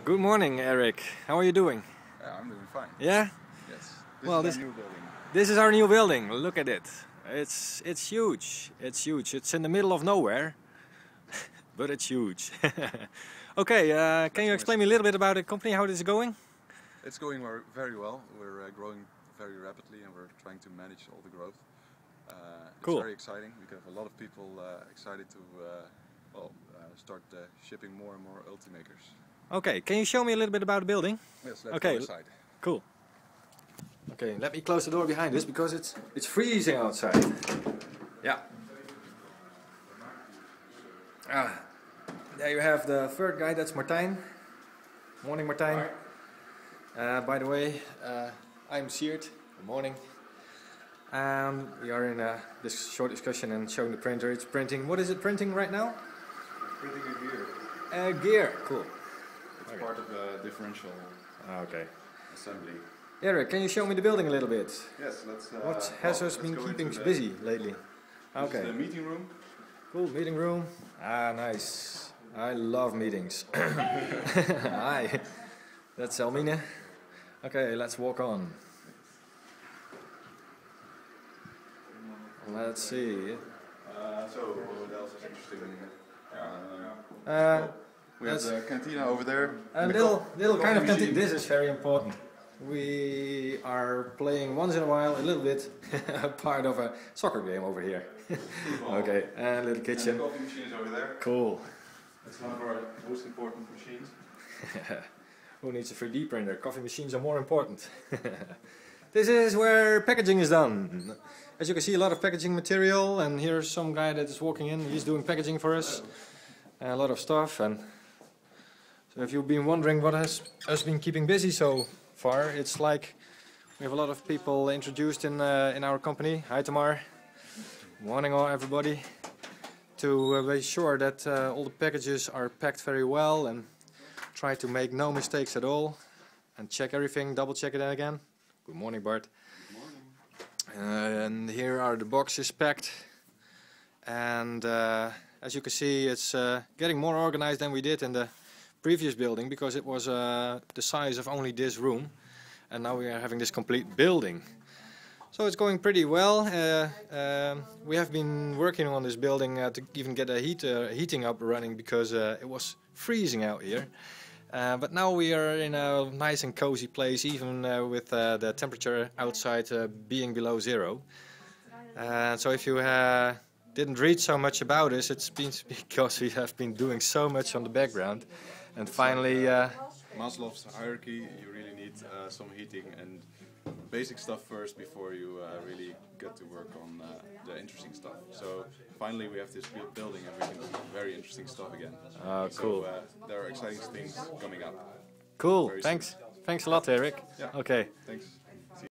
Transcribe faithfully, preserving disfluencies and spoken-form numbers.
Good morning, Eric. How are you doing? Yeah, I'm doing fine. Yeah? Yes. This Well, is this our new building. this is our new building. Look at it. It's it's huge. It's huge. It's in the middle of nowhere, but it's huge. Okay, uh, can you explain me a little bit about the company, how this is going? It's going ver- very well. We're uh, growing very rapidly and we're trying to manage all the growth. Uh, it's Cool. very exciting. We have a lot of people uh, excited to uh, well, uh, start uh, shipping more and more Ultimakers. Okay, can you show me a little bit about the building? Yes, let's Okay. go inside. Cool. Okay, let me close the door behind us because it's it's freezing outside. Yeah. Ah, there you have the third guy. That's Martijn. Morning, Martijn. Uh, by the way, uh, I'm Siert. Good morning. Um, we are in uh, this short discussion and showing the printer. It's printing. What is it printing right now? Printing a gear. Uh, gear. Cool. It's Okay. part of the differential Okay. assembly. Eric, can you show me the building a little bit? Yes, let's. Uh, What has well, us let's been go keeping into the- busy lately? This is Okay. the meeting room. Cool, meeting room. Ah, nice. I love meetings. Hi, that's Elmine. Okay, let's walk on. Let's see. Uh, so, what else is interesting? Uh, Uh, we have That's- the cantina over there. a and the little, co- little kind of coffee canteen. machine. This is very important. We are playing once in a while, a little bit, a part of a soccer game over here. Okay, and a little And the kitchen. coffee machine is over there. Cool. It's one of our most important machines. Who needs a three D printer? Coffee machines are more important. This is where packaging is done. As you can see, a lot of packaging material, and here's some guy that is walking in. He's doing packaging for us. A lot of stuff. And so if you've been wondering what has us been keeping busy so far, it's like we have a lot of people introduced in uh, in our company. Hi Tamar. Morning all everybody. To uh, be sure that uh, all the packages are packed very well and try to make no mistakes at all and check everything, double check it again. Good morning, Bart. Good morning. Uh, and here are the boxes packed, and uh, as you can see, it's uh, getting more organized than we did in the previous building because it was uh, the size of only this room, and now we are having this complete building. So it's going pretty well. Uh, um, we have been working on this building uh, to even get a heat, uh, heating up running because uh, it was freezing out here. Uh, but now we are in a nice and cozy place, even uh, with uh, the temperature outside uh, being below zero. Uh, so if you uh, didn't read so much about us, it's been because we have been doing so much on the background. And finally, uh, Maslow's hierarchy, you really need uh, some heating and basic stuff first before you uh, really get to work on uh, the interesting stuff. So finally we have this bu- building and we can do very interesting stuff again. Oh, cool. So uh, there are exciting things coming up. cool. Very Thanks. Thanks a lot, Eric. Yeah. Okay. Thanks.